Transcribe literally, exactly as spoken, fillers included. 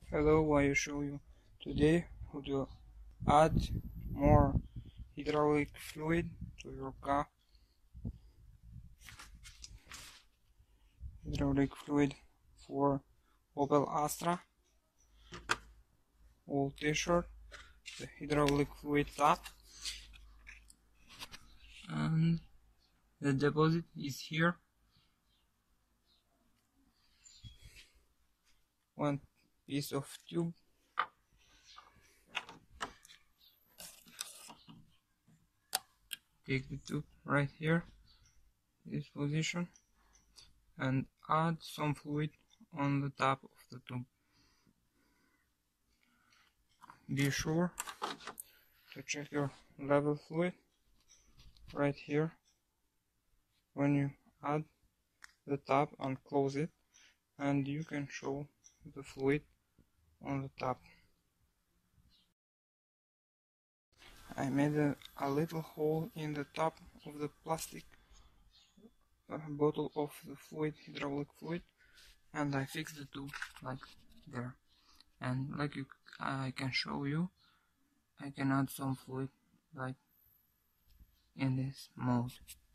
Hello, I will show you today how to add more hydraulic fluid to your car. Hydraulic fluid for Opel Astra, old t-shirt, the hydraulic fluid tap, and the deposit is here. One piece of tube. Take the tube right here, this position, and add some fluid on the top of the tube. Be sure to check your level fluid right here when you add the top and close it, and you can show the fluid on the top. I made a, a little hole in the top of the plastic uh, bottle of the fluid, hydraulic fluid, and I fixed the tube like there. And like you, I can show you, I can add some fluid like in this mode.